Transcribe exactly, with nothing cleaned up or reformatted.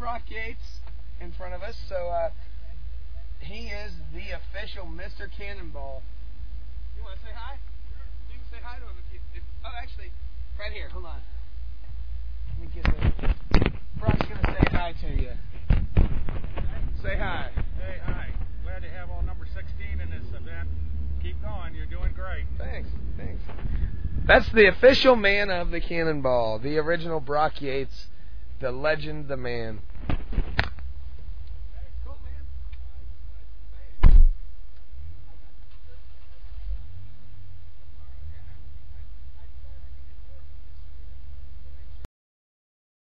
Brock Yates in front of us. So uh, he is the official Mister Cannonball. You want to say hi? Sure. You can say hi to him if you. If, oh, actually, right here. Hold on. Let me get this. Brock's gonna say hi to you. Say hi. Hey, hi. Glad to have all number sixteen in this event. Keep going. You're doing great. Thanks. Thanks. That's the official man of the Cannonball, the original Brock Yates, the legend, the man.